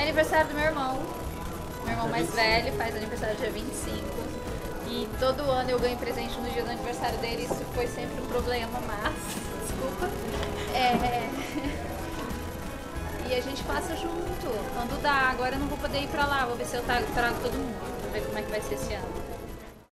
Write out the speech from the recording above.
aniversário do meu irmão. Meu irmão mais velho faz aniversário dia 25. E todo ano eu ganho presente no dia do aniversário dele. Isso foi sempre um problema, mas... Desculpa. E a gente passa junto, quando dá. Agora eu não vou poder ir pra lá, vou ver se eu trago todo mundo, pra ver como é que vai ser esse ano.